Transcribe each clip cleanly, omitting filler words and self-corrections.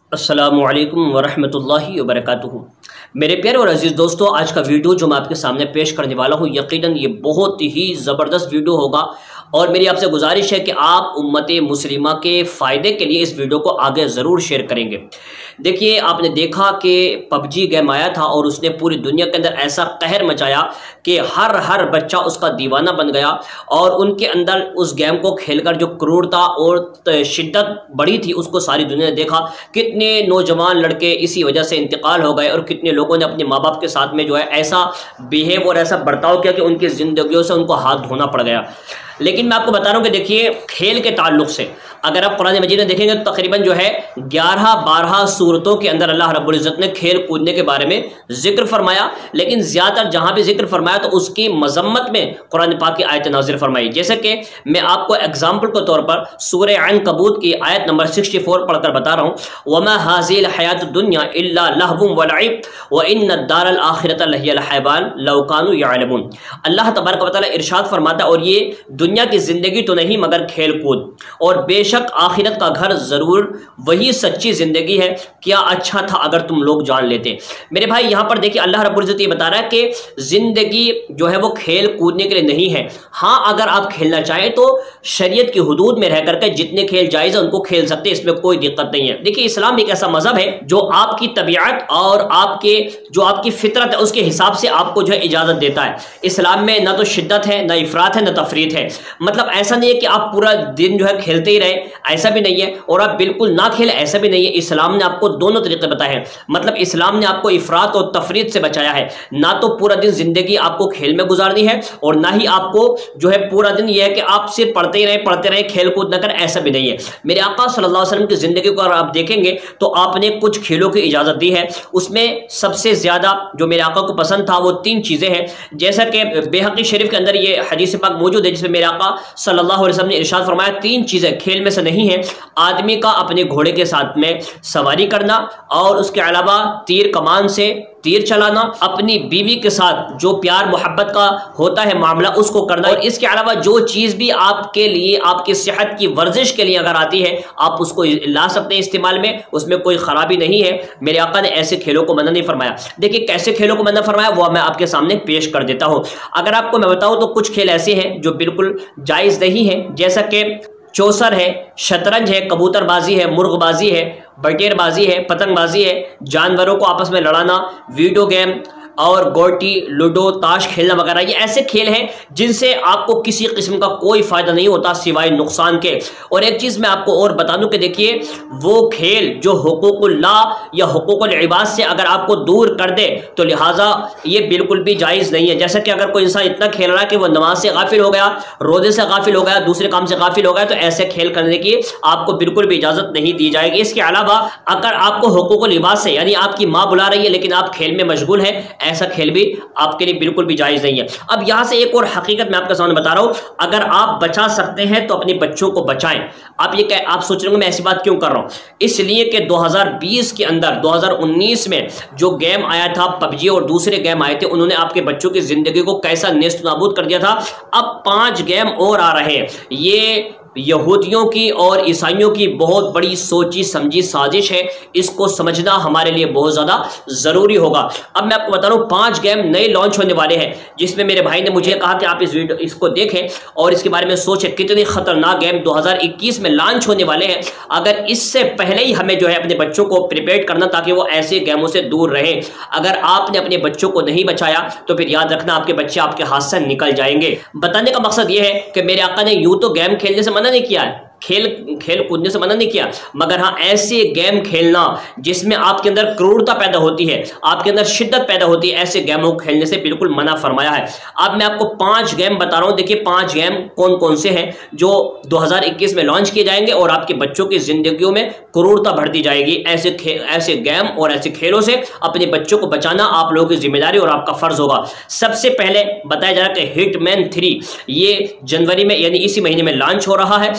अस्सलामुअलैकुम वरहमतुल्लाहि वबरकातुहू। मेरे प्यारे और अजीज़ दोस्तों, आज का वीडियो जो मैं आपके सामने पेश करने वाला हूँ, यकीनन ये बहुत ही ज़बरदस्त वीडियो होगा और मेरी आपसे गुजारिश है कि आप उम्मत मुस्लिमा के फ़ायदे के लिए इस वीडियो को आगे ज़रूर शेयर करेंगे। देखिए, आपने देखा कि पबजी गेम आया था और उसने पूरी दुनिया के अंदर ऐसा कहर मचाया कि हर बच्चा उसका दीवाना बन गया और उनके अंदर उस गेम को खेलकर जो क्रूरता और शिद्दत बढ़ी थी उसको सारी दुनिया ने देखा। कितने नौजवान लड़के इसी वजह से इंतकाल हो गए और कितने लोगों ने अपने माँ बाप के साथ में जो है ऐसा बिहेव और ऐसा बर्ताव किया कि उनकी ज़िंदगियों से उनको हाथ धोना पड़ गया। लेकिन मैं आपको बता रहा हूँ कि देखिए, खेल के ताल्लुक से अगर आप कुरान मजीद में देखेंगे तो तकरीबन जो है 11-12 सूरतों के अंदर अल्लाह रब्बुल इज़्ज़त ने खेल कूदने के बारे में जिक्र फरमाया, लेकिन ज़्यादातर जहाँ भी जिक्र फरमाया तो उसकी मजम्मत में कुरान पाक की आयत नाज़िल फरमाई। जैसे कि मैं आपको एग्जाम्पल के तौर पर सूरह अनकबूत की आयत नंबर 64 पढ़कर बता रहा हूँ, वमा हाज़िल हयातुद दुन्या इल्ला लहवुम व लइब व इन्नद-दारल आखिरत लहियल हैवान लौ कानू यअलमून। अल्लाह तबारक व तआला इरशाद फरमाता, और ये दुनिया की ज़िंदगी तो नहीं मगर खेल कूद, और बेशक आखिरत का घर ज़रूर वही सच्ची ज़िंदगी है, क्या अच्छा था अगर तुम लोग जान लेते। मेरे भाई, यहाँ पर देखिए अल्लाह रब्बुल इज़्ज़त ये बता रहा है कि ज़िंदगी जो है वो खेल कूदने के लिए नहीं है। हाँ, अगर आप खेलना चाहें तो शरीयत की हुदूद में रह करके जितने खेल जायज़ है उनको खेल सकते हैं, इसमें कोई दिक्कत नहीं है। देखिए, इस्लाम एक ऐसा मज़हब है जो आपकी तबीयत और आपकी फितरत है उसके हिसाब से आपको जो है इजाज़त देता है। इस्लाम में ना तो शिद्दत है, ना इफरात है, ना तफरीत है। मतलब ऐसा नहीं है कि आप पूरा दिन जो है खेलते ही रहे, ऐसा भी नहीं है, और आप बिल्कुल ना खेलें, ऐसा भी नहीं है। इस्लाम ने आपको दोनों तरीके बताए हैं। मतलब इस्लाम ने आपको इफरात और तफरीत से बचाया है। ना तो पूरा दिन जिंदगी आपको खेल में गुजारनी है और ना ही आपको जो है पूरा दिन यह है कि आप सिर्फ पढ़ते रहे खेल कूद न करें, ऐसा भी नहीं है। मेरे आका सल्लल्लाहु अलैहि वसल्लम की जिंदगी को अगर आप देखेंगे तो आपने कुछ खेलों की इजाजत दी है। उसमें सबसे ज्यादा जो मेरे आका को पसंद था वो 3 चीजें हैं। जैसा कि बेहकी शरीफ के अंदर ये हदीस पाक मौजूद है जिसमें मेरे आका सल्लल्लाहु अलैहि वसल्लम ने इरशाद फरमाया, 3 चीजें खेल में से नहीं है। आदमी का अपने घोड़े के साथ में सवारी करना, और उसके अलावा तीर कमान से तीर चलाना, अपनी बीवी के साथ जो प्यार मोहब्बत का होता है मामला उसको करना, और इसके अलावा जो चीज़ भी आपके लिए आपकी सेहत की वर्जिश के लिए अगर आती है आप उसको ला सकते हैं इस्तेमाल में, उसमें कोई खराबी नहीं है। मेरे आका ने ऐसे खेलों को मना नहीं फरमाया। देखिए, कैसे खेलों को मना फरमाया वो मैं आपके सामने पेश कर देता हूँ। अगर आपको मैं बताऊँ तो कुछ खेल ऐसे हैं जो बिल्कुल जायज़ नहीं है, जैसा कि चौसर है, शतरंज है, कबूतरबाजी है, मुर्गबाजी है, बटेरबाजी है, पतंगबाजी है, जानवरों को आपस में लड़ाना, वीडियो गेम और गोटी, लूडो, ताश खेलना वगैरह, ये ऐसे खेल हैं जिनसे आपको किसी किस्म का कोई फ़ायदा नहीं होता सिवाय नुकसान के। और एक चीज़ मैं आपको और बता दूं कि देखिए, वो खेल जो हुकूकुल्लाह या हुकूकुल इबाद से अगर आपको दूर कर दे तो लिहाजा ये बिल्कुल भी जायज़ नहीं है। जैसा कि अगर कोई इंसान इतना खेल रहा है कि वो नमाज से गाफिल हो गया, रोज़े से गाफिल हो गया, दूसरे काम से गाफिल हो गया, तो ऐसे खेल करने की आपको बिल्कुल भी इजाज़त नहीं दी जाएगी। इसके अलावा अगर आपको हुकूकुल इबाद से, यानी आपकी माँ बुला रही है लेकिन आप खेल में मशगूल हैं, ऐसा खेल भी आपके लिए बिल्कुल भी जायज नहीं है। अब यहां से एक और हकीकत मैं आपके सामने बता रहा हूं, अगर आप बचा सकते हैं तो अपने बच्चों को बचाएं। आप सोच रहे होंगे मैं ऐसी बात क्यों कर रहा हूं, इसलिए कि 2020 के अंदर 2019 में जो गेम आया था पबजी और दूसरे गेम आए थे, उन्होंने आपके बच्चों की जिंदगी को कैसा नेस्त नाबूद कर दिया था। अब 5 गेम और आ रहे हैं। ये यहूदियों की और ईसाइयों की बहुत बड़ी सोची समझी साजिश है, इसको समझना हमारे लिए बहुत ज़्यादा ज़रूरी होगा। अब मैं आपको बता रहा हूँ 5 गेम नए लॉन्च होने वाले हैं, जिसमें मेरे भाई ने मुझे कहा कि आप इसको देखें और इसके बारे में सोचें। कितने ख़तरनाक गेम 2021 में लॉन्च होने वाले हैं। अगर इससे पहले ही हमें जो है अपने बच्चों को प्रिपेयर करना ताकि वो ऐसे गेमों से दूर रहें। अगर आपने अपने बच्चों को नहीं बचाया तो फिर याद रखना आपके बच्चे आपके हाथ से निकल जाएंगे। बताने का मकसद ये है कि मेरे आका ने यूँ तो गेम खेलने से नहीं किया है, खेल कूदने से मना नहीं किया, मगर हाँ ऐसे गेम खेलना जिसमें आपके अंदर क्रूरता पैदा होती है, आपके अंदर शिद्दत पैदा होती है, ऐसे गेमों को खेलने से बिल्कुल मना फरमाया है। अब मैं आपको 5 गेम बता रहा हूं। देखिए, 5 गेम कौन कौन से हैं जो 2021 में लॉन्च किए जाएंगे और आपके बच्चों की जिंदगियों में क्रूरता बढ़ती जाएगी। ऐसे गेम और ऐसे खेलों से अपने बच्चों को बचाना आप लोगों की जिम्मेदारी और आपका फर्ज होगा। सबसे पहले बताया जा रहा है कि हिटमैन 3 ये जनवरी में यानी इसी महीने में लॉन्च हो रहा है, और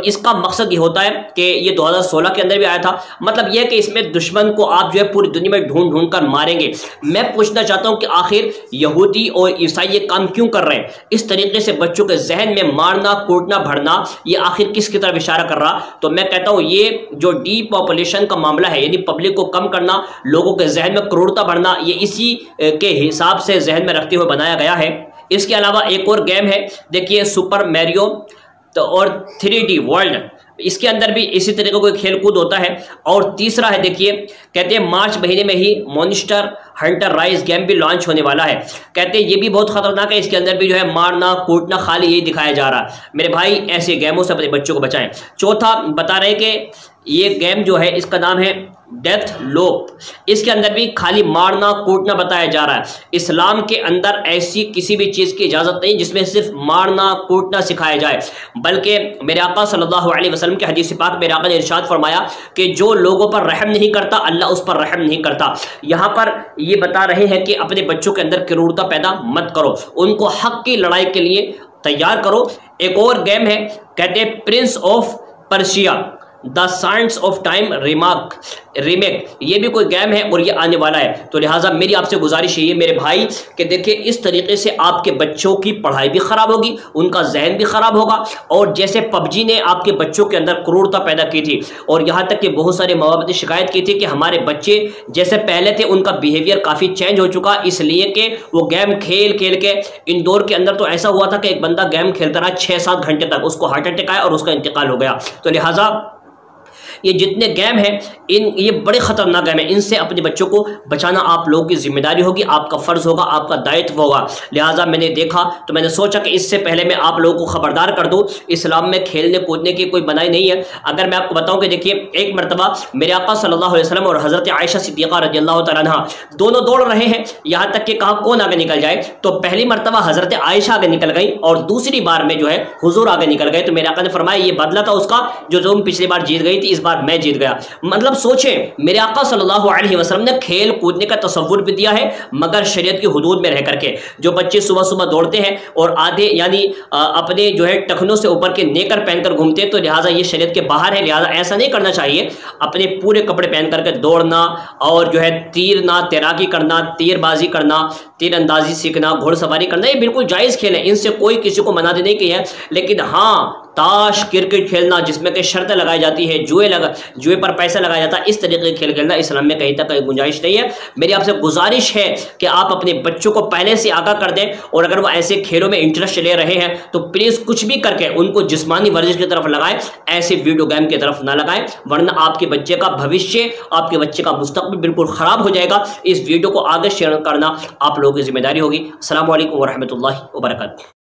اس کا مقصد یہ ہوتا ہے کہ یہ 2016 کے اندر بھی آیا تھا، مطلب یہ کہ اس میں دشمن کو آپ جو ہے پوری دنیا میں ڈھونڈ ڈھونڈ کر ماریں گے۔ میں پوچھنا چاہتا ہوں کہ آخر یہودی اور عیسائی یہ کام کیوں کر رہے ہیں؟ اس طریقے سے بچوں کے ذہن میں مارنا، کوٹنا، بھرنا، یہ آخر کس کی طرف اشارہ کر رہا؟ تو میں کہتا ہوں یہ جو ڈی پاپولیشن کا معاملہ ہے، یعنی پبلک کو کم کرنا، لوگوں کے ذہن میں کروڑتا بھرنا، یہ اسی کے حساب سے ذہن میں رکھتے ہوئے بنایا گیا ہے۔ اس کے علاوہ ایک اور گیم ہے، دیکھیے سپر میریو اور 3D ورلڈ، اس کے اندر بھی اسی طریقے کوئی کھیل کود ہوتا ہے۔ اور تیسرا ہے، دیکھیے کہتے ہیں مارچ مہینے میں ہی مونسٹر ہنٹر رائز گیم بھی لانچ ہونے والا ہے۔ کہتے ہیں یہ بھی بہت خطرناک ہے، اس کے اندر بھی جو ہے مارنا کوٹنا خالی یہی دکھایا جا رہا ہے۔ میرے بھائی ایسے گیموں سے اپنے بچوں کو بچائیں۔ چوتھا بتا رہے کہ یہ گیم جو ہے اس کا نام ہے ڈیتھ لوپ، اس کے اندر بھی خالی مارنا کوٹنا بتایا جا رہا ہے۔ اسلام کے اندر ایسی کسی بھی چیز کی اجازت نہیں جس میں صرف مارنا کوٹنا سکھایا جائے، بلکہ میرے آقا صلی اللہ علیہ وسلم کے حدیث پاک میرے آقا نے ارشاد فرمایا کہ جو لوگوں پر رحم نہیں کرتا اللہ اس پر رحم نہیں کرتا۔ یہاں پر یہ بتا رہے ہیں کہ اپنے بچوں کے اندر کرورتا پیدا مت کرو، ان کو حق کی لڑائی کے لیے تیار کرو۔ ایک اور گیم ہے، کہتے ہیں prince of Persia the sands of time remake, یہ بھی کوئی گیم ہے اور یہ آنے والا ہے۔ تو لہٰذا میری آپ سے گزارش ہے میرے بھائی کہ دیکھیں اس طریقے سے آپ کے بچوں کی پڑھائی بھی خراب ہوگی، ان کا ذہن بھی خراب ہوگا، اور جیسے PUBG نے آپ کے بچوں کے اندر کرورتا پیدا کی تھی، اور یہاں تک کہ بہت سارے ماں باپ نے شکایت کی تھی کہ ہمارے بچے جیسے پہلے تھے ان کا بیہیویئر کافی چینج ہو چکا، اس لیے کہ وہ گیم کھیل کھیل کے اندور کے اندر تو ایسا ہوا تھا کہ ایک بندہ گیم کھیلتا رہا 6-7 گھنٹے تک، اس کو ہارٹ اٹیک آیا اور اس کا انتقال ہو گیا۔ تو لہٰذا یہ جتنے گیم ہیں یہ بڑے خطرناک گیم ہیں، ان سے اپنے بچوں کو بچانا آپ لوگوں کی ذمہ داری ہوگی، آپ کا فرض ہوگا، آپ کا دائتو ہوگا۔ لہٰذا میں نے دیکھا تو میں نے سوچا کہ اس سے پہلے میں آپ لوگوں کو خبردار کر دوں، اسلام میں کھیلنے کودنے کی کوئی منائی نہیں ہے۔ اگر میں آپ کو بتاؤں کہ دیکھیے ایک مرتبہ میرے آقا صلی اللہ علیہ وسلم اور حضرت عائشہ صدیقہ رضی اللہ تعالیٰ عنہا دونوں دوڑ رہے ہیں، یہاں تک کہ کہا کون آگے نکل جائے، تو پہلی مرتبہ حضرت عائشہ آگے نکل گئی اور دوسری بار میں جو ہے حضور آگے نکل گئے۔ تو میرے آقا نے فرمایا یہ بدلہ تھا اس کا جو تم پچھلی بار جیت گئی تھی، اس بار میں جیت گیا۔ مطلب سوچیں میرے آقا صلی اللہ علیہ وسلم نے کھیل کودنے کا تصور بھی دیا ہے، مگر شریعت کی حدود میں رہ کر کے۔ جو بچے صبح صبح دوڑتے ہیں اور آدھے یعنی اپنے جو ہے ٹخنوں سے اوپر کے نیکر پہن کر گھومتے ہیں، تو لہٰذا یہ شریعت کے باہر ہے، لہٰذا ایسا نہیں کرنا چاہیے۔ اپنے پورے کپڑے پہن کر کے دوڑنا اور جو ہے تیراکی کرنا، تیر بازی کرنا، تیر اندازی سیکھنا، گھوڑ سواری کرنا، یہ بالکل جائز کھیل ہے، ان سے کوئی کسی کو منع نہیں کی ہے۔ لیکن ہاں تاش کرکٹ کھیلنا جس میں کہ شرطیں لگائی جاتی ہے، جوئے پر پیسہ لگایا جاتا ہے، اس طریقے کے کھیل کھیلنا اسلام میں کہیں تک کوئی گنجائش نہیں ہے۔ میری آپ سے گزارش ہے کہ آپ اپنے بچوں کو پہلے سے آگاہ کر دیں، اور اگر وہ ایسے کھیلوں میں انٹرسٹ لے رہے ہیں تو پلیز کچھ بھی کر کے ان کو جسمانی ورزش کی طرف لگائیں، ایسے ویڈیو گیم کی طرف نہ لگائیں، ورنہ آپ کے بچے کا بھوشیہ، آپ کے بچے کا مستقبل بالکل خراب ہو جائے گا۔ اس ویڈیو کو آگے شیئر کرنا آپ لوگوں کی ذمہ داری ہوگی۔ السلام علیکم ورحمۃ اللہ وبرکاتہ۔